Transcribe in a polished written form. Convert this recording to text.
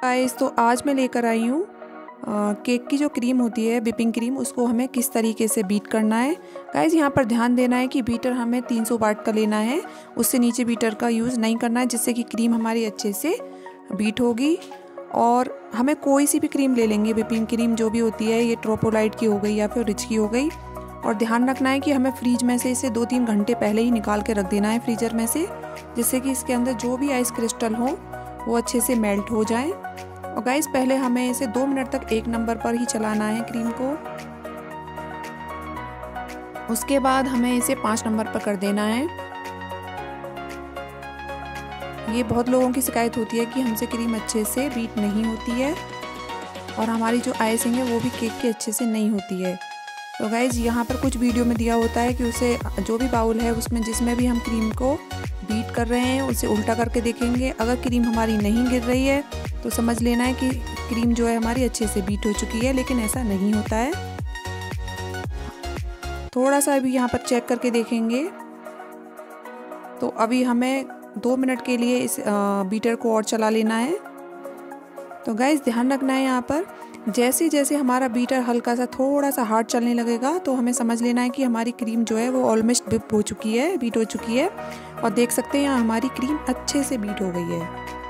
Guys तो आज मैं लेकर आई हूँ केक की जो क्रीम होती है व्हिपिंग क्रीम, उसको हमें किस तरीके से बीट करना है। गाइस यहाँ पर ध्यान देना है कि बीटर हमें 300 वाट का लेना है, उससे नीचे बीटर का यूज़ नहीं करना है, जिससे कि क्रीम हमारी अच्छे से बीट होगी। और हमें कोई सी भी क्रीम ले लेंगे, व्हिपिंग क्रीम जो भी होती है, ये ट्रोपोलाइट की हो गई या फिर रिच की हो गई। और ध्यान रखना है कि हमें फ्रीज में से इसे 2-3 घंटे पहले ही निकाल के रख देना है फ्रीजर में से, जिससे कि इसके अंदर जो भी आइस क्रिस्टल हो वो अच्छे से मेल्ट हो जाए। और गाइस पहले हमें इसे 2 मिनट तक 1 नंबर पर ही चलाना है क्रीम को। उसके बाद हमें इसे 5 नंबर पर कर देना है। ये बहुत लोगों की शिकायत होती है कि हमसे क्रीम अच्छे से बीट नहीं होती है और हमारी जो आइसिंग है वो भी केक के अच्छे से नहीं होती है। तो गाइस यहाँ पर कुछ वीडियो में दिया होता है कि उसे जो भी बाउल है उसमें जिसमें भी हम क्रीम को बीट कर रहे हैं उसे उल्टा करके देखेंगे। अगर क्रीम हमारी नहीं गिर रही है तो समझ लेना है कि क्रीम जो है हमारी अच्छे से बीट हो चुकी है, लेकिन ऐसा नहीं होता है। थोड़ा सा अभी यहाँ पर चेक करके देखेंगे। तो अभी हमें 2 मिनट के लिए इस बीटर को और चला लेना है। तो गाइस ध्यान रखना है यहाँ पर जैसे जैसे हमारा बीटर हल्का सा थोड़ा सा हार्ड चलने लगेगा तो हमें समझ लेना है कि हमारी क्रीम जो है वो ऑलमोस्ट बीट हो चुकी है। और देख सकते हैं यहाँ हमारी क्रीम अच्छे से बीट हो गई है।